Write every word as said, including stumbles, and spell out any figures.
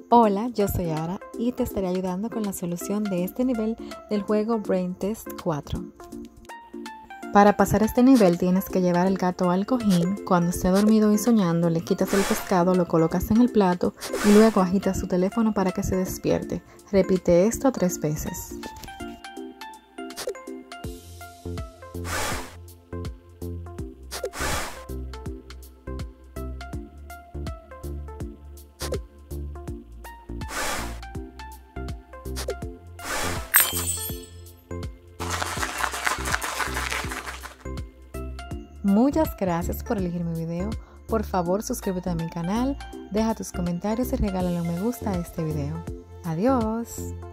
Hola, yo soy Ara y te estaré ayudando con la solución de este nivel del juego Brain Test cuatro. Para pasar este nivel tienes que llevar el gato al cojín. Cuando esté dormido y soñando, le quitas el pescado, lo colocas en el plato y luego agitas su teléfono para que se despierte. Repite esto tres veces. Muchas gracias por elegir mi video. Por favor, suscríbete a mi canal, deja tus comentarios y regálale un me gusta a este video. Adiós.